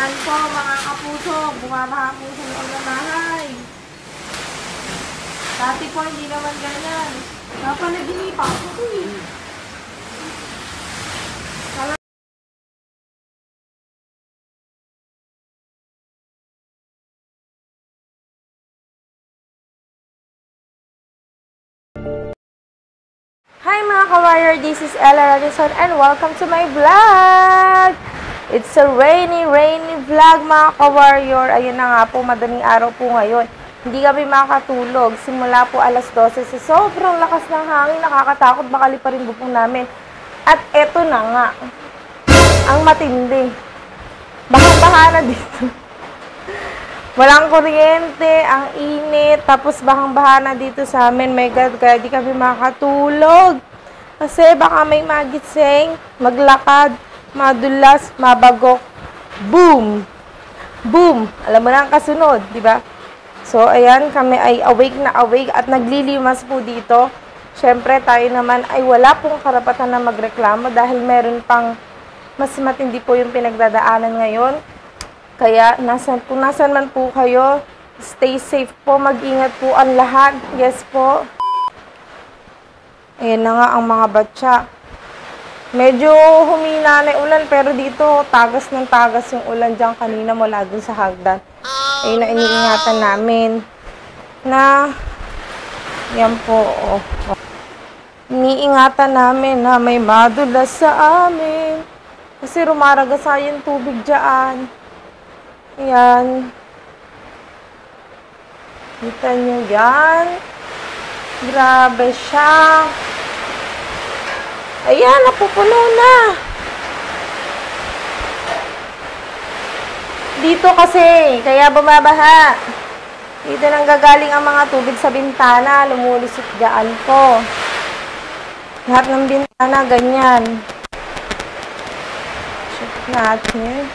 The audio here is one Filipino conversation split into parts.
Yan po mga kapuso, bumabaha po sa loob ng bahay. Dati po hindi naman ganyan. Napanaginipa ako po eh. Hi mga ka-warrior, this is Ella Radisson and welcome to my vlog! It's a rainy vlog mga ka-warrior. Ayun na nga po, madaling araw po ngayon. Hindi kami makatulog. Simula po alas 12 sa sobrang lakas ng hangin. Nakakatakot, baka liparin bubong namin. At eto na nga, ang matindi. Bahang-baha na dito. Walang kuryente, ang init, tapos bahang-baha na dito sa amin. My God, kaya di kami makatulog. Kasi baka may magising, maglakad, madulas, mabagok. Boom! Boom! Alam mo na ang kasunod, di ba? So, ayan, kami ay awake na awake at naglilimas po dito. Siyempre, tayo naman ay wala pong karapatan na magreklamo dahil meron pang mas matindi po yung pinagdadaanan ngayon. Kaya, kung nasan man po kayo, stay safe po, mag-ingat po ang lahat. Yes po. Ayan na nga ang mga batya. Medyo humina na yung ulan, pero dito, tagas ng tagas yung ulan dyan kanina mula dun sa hagdan. Ayun na iniingatan namin. Na, yan po, iniingatan namin na may madulas sa amin. Kasi rumaragasa yung tubig dyan. Ayan. Kita nyo yan. Grabe siya. Ayan, napupuno na. Dito kasi, kaya bumabaha. Dito nang gagaling ang mga tubig sa bintana. Lumulusot dyan po. Lahat ng bintana, ganyan. Check natin.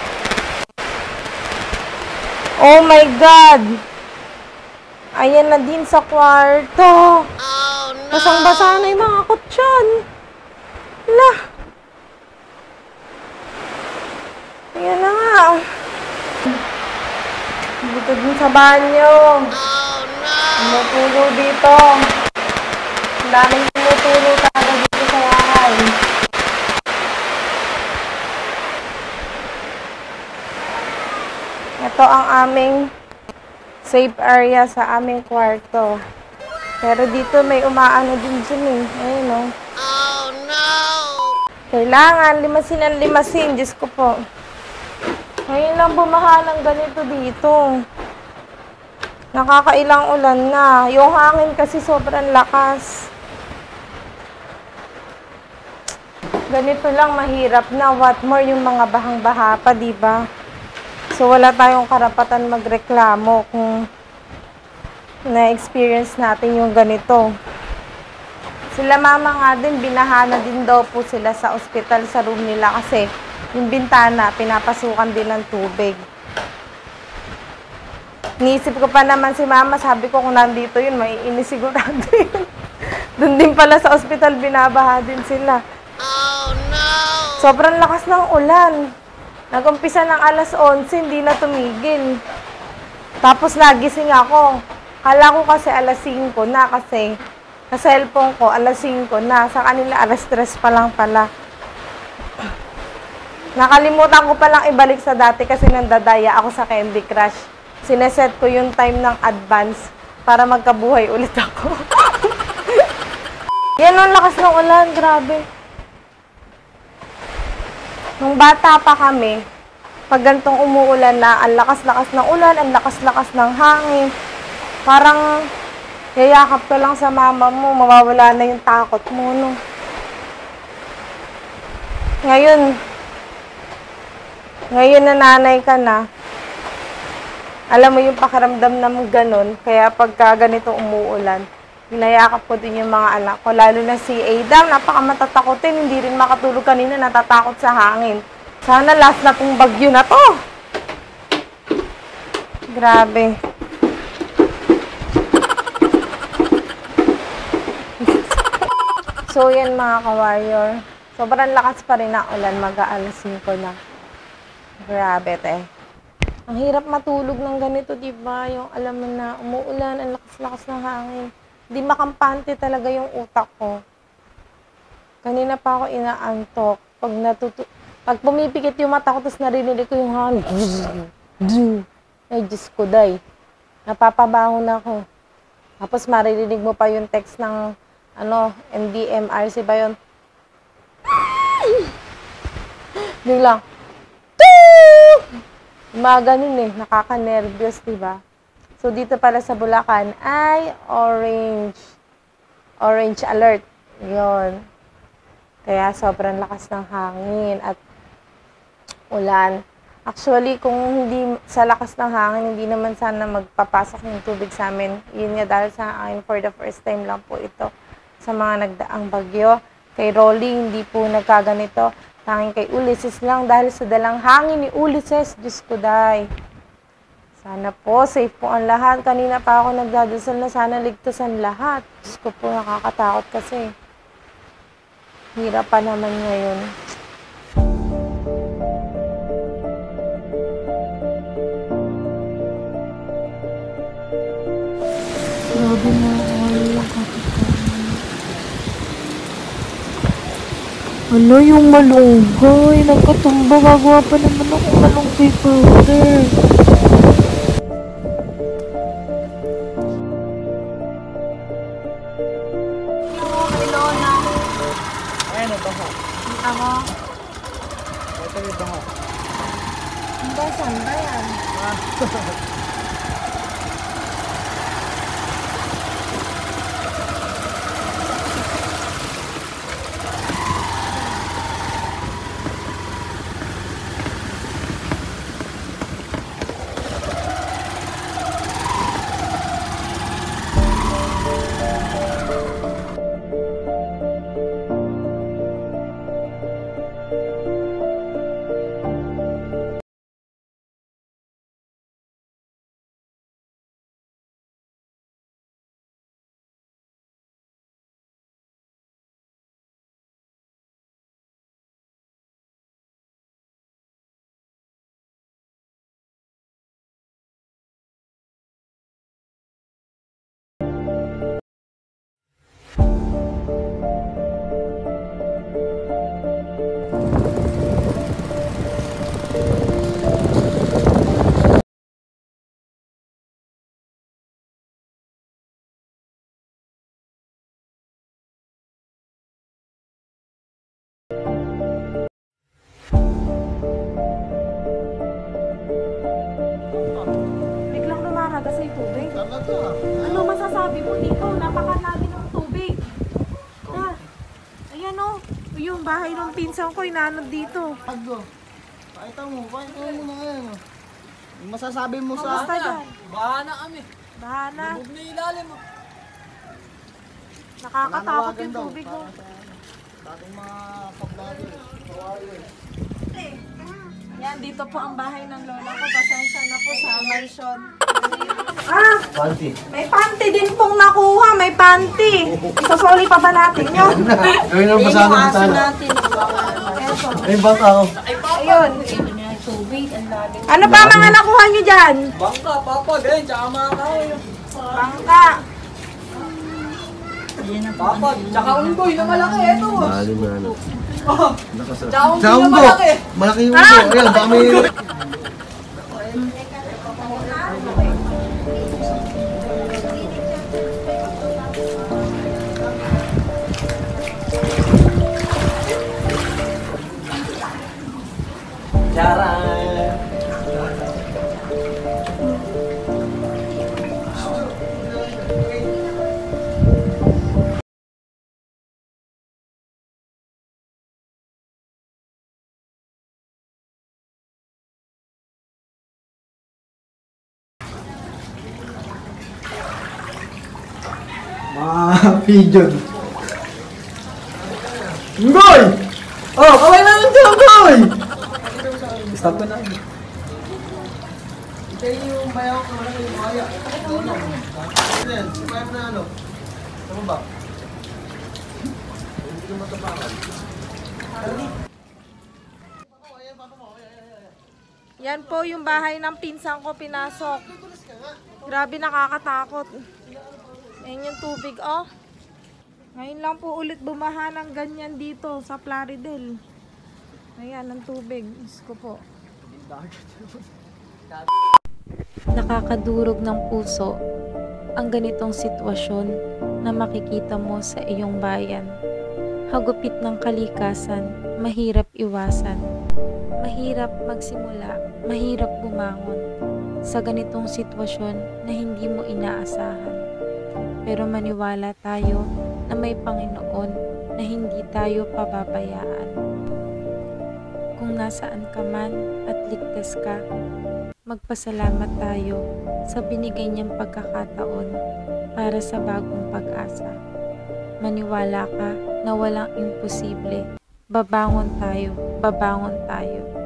Oh my God! Ayan na din sa kwarto. Oh, no! Basang-basa na yung mga kutsyon. Hala. Ayan na nga. Dito din sa banyo. Oh, no! Tumutulo dito. Ang daming tumutulo talaga dito sa bahay. Ito ang aming safe area sa aming kwarto. Pero dito may umaano din dyan eh. Ayun o. Oh no! Kailangan limasin ang limasin. Diyos ko po. Ngayon lang bumaha ng ganito dito. Nakakailang ulan na. Yung hangin kasi sobrang lakas. Ganito lang mahirap na. What more yung mga bahang-baha pa, diba? So, wala tayong karapatan magreklamo kung na-experience natin yung ganito. Sila mama nga din, binahana din daw po sila sa ospital sa room nila kasi yung bintana, pinapasukan din ng tubig. Niisip ko pa naman si mama, sabi ko kung nandito yun, maiinis sigurado yun. Doon din pala sa ospital, binabaha din sila. Oh no! Sobrang lakas ng ulan. Nag-umpisa ng alas 11, hindi na tumigil. Tapos nagising ako. Kala ko kasi alas 5 na kasi sa cellphone ko, alas 5 na. Sa kanila, alas 3 pa lang pala. Nakalimutan ko palang ibalik sa dati kasi nandadaya ako sa Candy Crush. Sineset ko yung time ng advance para magkabuhay ulit ako. Yan ang lakas ng ulan, grabe. Nung bata pa kami, pag gantong umuulan na, ang lakas-lakas ng ulan, ang lakas-lakas ng hangin, parang yayakap ka lang sa mama mo, mawawala na yung takot mo, no? Ngayon na nanay ka na, alam mo yung pakiramdam na ganun, kaya pagka ganito umuulan, hinayakap ko din yung mga anak ko, lalo na si Adam, napakamatatakotin, hindi rin makatulog kanina, natatakot sa hangin. Sana last na tong bagyo na to. Grabe. So, yan mga ka-warrior. Sobrang lakas pa rin ang ulan, mag-aalas 5 na. Grabe, te. Ang hirap matulog ng ganito, diba? Yung alam mo na umuulan, ang lakas-lakas ng hangin. Hindi makampante talaga yung utak ko. Kanina pa ako inaantok. Pag pumipikit yung mata ko, tapos narinig ko yung hangin. Ay, Diyos ko, day. Napapabangon ako. Tapos maririnig mo pa yung text ng NDMRC ba yun? Biglang, mga ganun eh, nakaka-nervyos, diba? So, dito pala sa Bulacan ay orange alert. Yun. Kaya sobrang lakas ng hangin at ulan. Actually, kung hindi sa lakas ng hangin, hindi naman sana magpapasok yung tubig sa amin. Yun nga dahil sa akin, for the first time lang po ito sa mga nagdaang bagyo. Kay Rolly, hindi po nagkaganito. Tanging kay Ulysses lang dahil sa dalang hangin ni Ulysses. Diyos ko, day. Sana po, safe po ang lahat. Kanina pa ako nagdadasal na sana ligtasan lahat. Diyos ko po, nakakatakot kasi. Hirap pa naman ngayon. Grabe na yung kapitan. Ano yung malunggay? Nagkatumba. Gagawa pa naman ako malunggay powder. Ayan, ito ha. Kita mo? Ito yung baha. Hindi, saan ba yan? Biglang lumaragas yung tubig. Talaga. Ano masasabi mo dito? Napakalami ng tubig. Ayan o. Yung bahay ng pinsan ko, inanod dito. Pagdo. Pakita mo na ngayon. Yung masasabi mo Kamusta sa... dyan? Baha na kami. Baha na. Lubog na ilalim. Nakakatakot yung tubig ko. Sa ating mga kablogger. Yan, dito po ang bahay ng lola ko. Pasensya na po sa mansion. Panty. May panty din pong nakuha. May panty. Isasoli pa ba natin yun? Gawin ang pasada ng tala. Ayun bang ako? Ayun. Ano pa mga nakuha nyo dyan? Bangka, papa, ganyan, tsaka mga kahoy. Bangka. Papa, tsaka unggoy na malaki, eto. Bali mo ano. Tsaka unggoy na malaki. Malaki yung unggo. Ayan, baka may... Charan! Mga pigeon. Unggoy! Oh, kaway naman siya, unggoy! Stop ko na. Ito yung bayaw ko na yung kaya. Ano? Ano yan? Simayap na ano? Ano ba? Hindi ko matapakan. Yan po yung bahay ng pinsan ko pinasok. Grabe, nakakatakot. Ayan yung tubig, oh. Ngayon lang po ulit bumaha ng ganyan dito sa Plaridel. Ayan, ang tubig. Diyos ko po. Nakakadurog ng puso ang ganitong sitwasyon na makikita mo sa iyong bayan. Hagupit ng kalikasan, mahirap iwasan. Mahirap magsimula, mahirap bumangon sa ganitong sitwasyon na hindi mo inaasahan. Pero maniwala tayo na may Panginoon na hindi tayo pababayaan. Kung nasaan ka man at ligtas ka, magpasalamat tayo sa binigay niyang pagkakataon para sa bagong pag-asa. Maniwala ka na walang imposible. Babangon tayo, babangon tayo.